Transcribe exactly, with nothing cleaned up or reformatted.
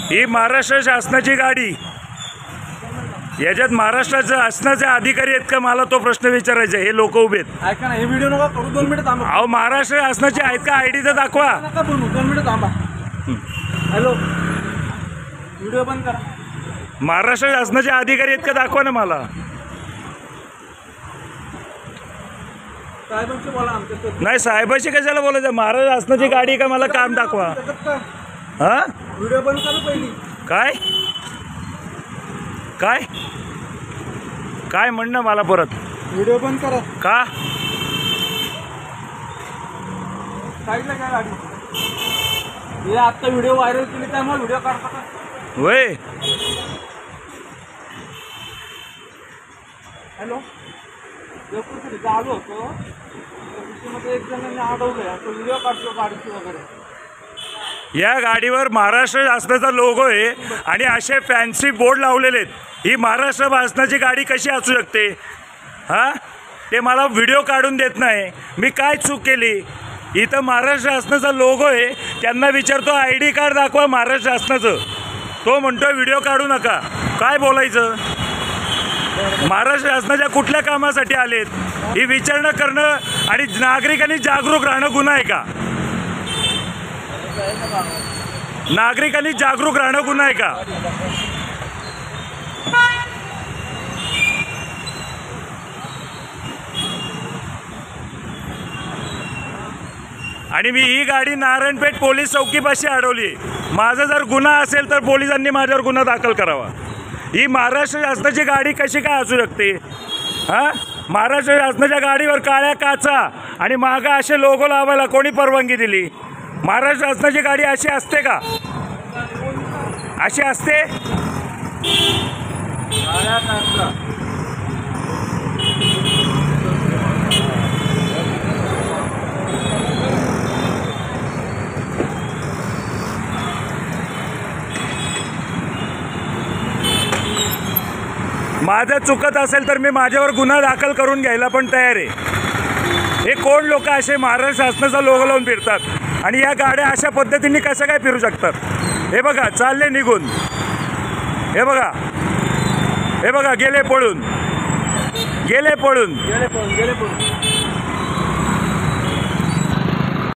ही महाराष्ट्र शासनाची गाडी, याच्यात महाराष्ट्राचं असण्याचे अधिकारी आहेत का, मला तो प्रश्न विचारायचा. हे लोक उभे आहेत. ऐका ना, हे व्हिडिओ नका करू, दोन मिनिट थांबा. अहो महाराष्ट्र शासनाचे आहेत का, आयडी तर दाखवा. नका बोलू, दोन मिनिट थांबा. हॅलो, व्हिडिओ बंद करा. महाराष्ट्र शासनाचे अधिकारी आहेत का दाखवा ना मला. साहेबांशी बोला आमच्या. नाही साहेबाशी कशाला बोलायचं, महाराष्ट्र शासनाची गाडी का, मला काम दाखवा. हा व्हिडिओ बंद करा पहिली. काय काय काय म्हणणं मला परत. व्हिडिओ बंद करा. का साईडला काय गाडी, हे आता व्हिडिओ व्हायरल केली त्यामुळे व्हिडिओ काढता का वय. हॅलो, देवपूरकडे आलो होतो, मध्ये एक जणांनी अडवलंय, आता व्हिडिओ काढतो गाडीची वगैरे. या गाडीवर महाराष्ट्र शासनाचा लोगो आहे आणि असे फॅन्सी बोर्ड लावलेले आहेत. ही महाराष्ट्र शासनाची गाडी कशी असू शकते. हां, ते मला व्हिडिओ काढून देत नाही. मी काय चूक केली. इथं महाराष्ट्र शासनाचा लोगो आहे, त्यांना विचारतो आय डी कार्ड दाखवा महाराष्ट्र शासनाचं, तो म्हणतो व्हिडिओ काढू नका. काय बोलायचं. महाराष्ट्र शासनाच्या कुठल्या कामासाठी आलेत ही विचारणा करणं आणि नागरिकांनी जागरूक राहणं गुन्हा आहे का. नागरिकांनी जागरूक राहणं गुन्हा आहे का. आणि मी ही गाडी नारायणपेठ पोलीस चौकीपाशी अडवली. माझा जर गुन्हा असेल तर पोलिसांनी माझ्यावर गुन्हा दाखल करावा. ही महाराष्ट्र शासनाची गाडी कशी काय असू शकते. हां, महाराष्ट्र शासनाच्या गाडीवर काळ्या काचा आणि मागं असे लोगो लावायला कोणी परवानगी दिली. महाराष्ट्र शासनाची गाडी अशी असते का, अशी असते. माझं चुकत असेल तर मी माझ्यावर गुन्हा दाखल करून घ्यायला पण तयार आहे. हे कोण लोक असे महाराष्ट्र शासनाचा लोगो लावून फिरतात आणि या गाड्या अशा पद्धतीने कसं काय फिरू शकतात. हे बघा चालले निघून, हे बघा, हे बघा गेले पळून, गेले पळून, गेले पळून गेले पळून